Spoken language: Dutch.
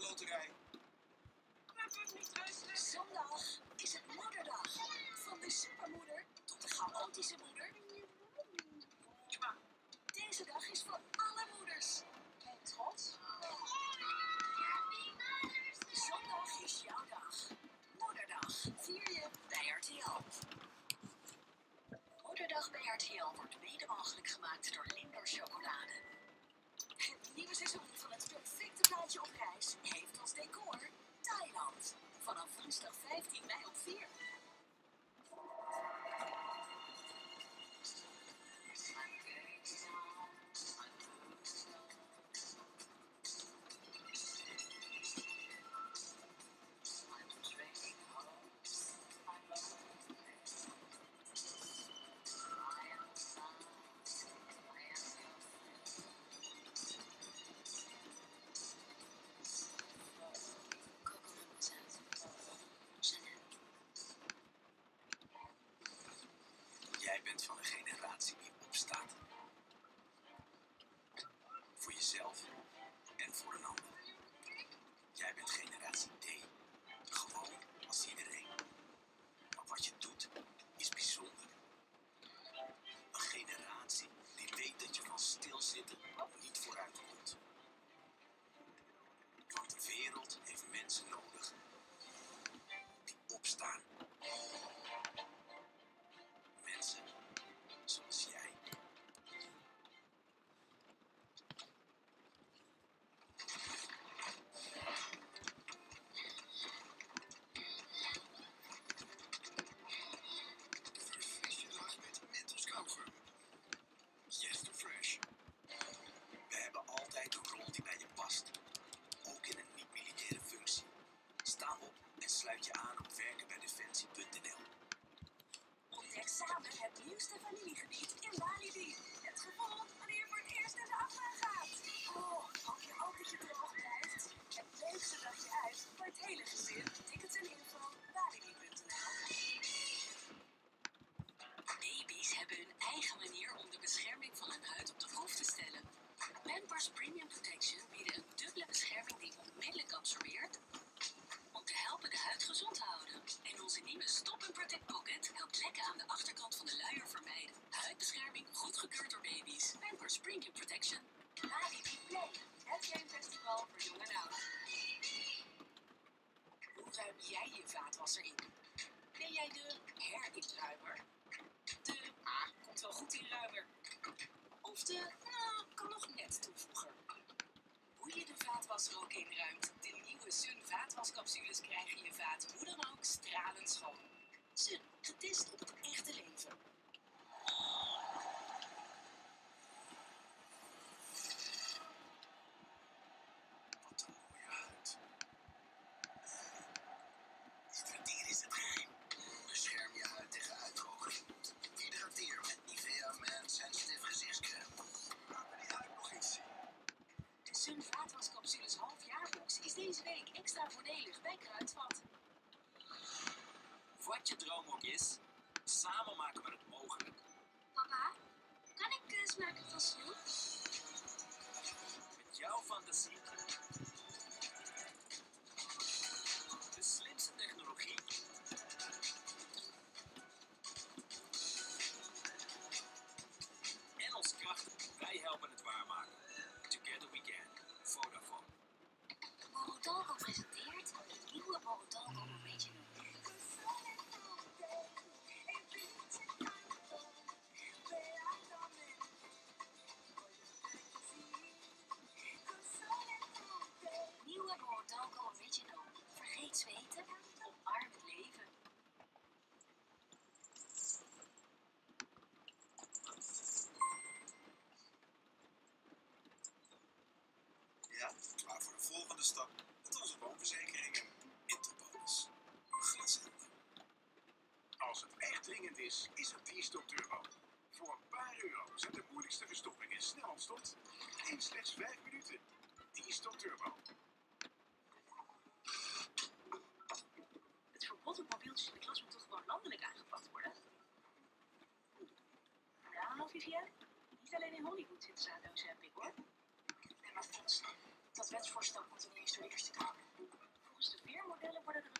loterij. Zondag is het moederdag. Van de supermoeder tot de chaotische moeder. Deze dag is voor alle moeders. En trots. Zondag is jouw dag. Moederdag vier je bij RTL. Moederdag bij RTL wordt mede mogelijk gemaakt door Lindor Chocolade. Het nieuwe seizoen van het perfecte plaatje op reis heeft als decor Thailand. Vanaf woensdag 15 mei op 4. Jij bent van een generatie die opstaat. Voor jezelf en voor een ander. Jij bent generatie D. Gewoon als iedereen. Maar wat je doet is bijzonder. Een generatie die weet dat je van stilzitten niet vooruit komt. Want de wereld heeft mensen nodig die opstaan. Mensen zoals jij. Verfris je dag met Mentos kauwgum. Yes to fresh. We hebben altijd een rol die bij je past. Ook in een niet-militaire functie. Sta op en sluit je aan op werkenbijdefensie.nl. Ontdek samen het nieuwste vanillegebied in Walibi. Het gevoel wanneer je voor het eerst in de afspraak gaat. Oh, hoop je ook dat je droog blijft. Het leukste dagje uit voor het hele gezin. Tickets en info, walibi.nl. Baby's hebben hun eigen manier om de bescherming van hun huid op de proef te stellen. Pampers Premium Protection bieden een dubbele bescherming die onmiddellijk absorbeert om te helpen de huid gezond te houden. En onze nieuwe Stop & Protect Pocket helpt lekken aan de achterkant van de luier vermijden. Huidbescherming goedgekeurd door baby's. Pampers Premium Protection. Walibi Play. Het gamefestival voor jong en oud. Hoe ruim jij je vaatwasser in? Ben jij de herinruimer? De, komt wel goed inruimer. Of de, kan nog net toevoegen. Hoe je de vaatwasser ook inruimt, de nieuwe Sun vaatwascapsules krijgen je vaat hoe dan ook stralend schoon. Sun, getest op het echte leven. Wat een mooie huid. Hydrateer is het geheim. Bescherm je huid tegen uitdroging. Hydrateer met Nivea Man Sensitive gezichtscrème. Laat me die huid nog eens zien. De Sun vaatwascapsules halfjaarbox is deze week extra voordelig bij Kruidvat. Wat je droom ook is, samen maken we het mogelijk. Papa, kan ik smaken van snoep? Met jouw fantasie, de slimste technologie en ons krachten, wij helpen het waarmaken. Together we can. Vodafone. Borotalco presenteert het nieuwe Borotalco Original. Nieuwe Borotalco Original. Vergeet zweten, omarm het leven. Ja, klaar voor de volgende stap met onze woonverzekeringen. Interbonus. Glashelder. Als het echt dringend is, is het D-Stop Turbo. Voor een paar euro zijn de moeilijkste verstoppingen snel ontstopt. In slechts 5 minuten. D-Stop Turbo. Het verbod op mobieltjes in de klas moet toch gewoon landelijk aangepakt worden? Nou, Vivienne, niet alleen in Hollywood zitten zaaddozen en pik, hoor. Nee, maar Fons, dat Dat wetsvoorstel komt ineens door de Eerste Kamer. Volgens de veermodellen worden er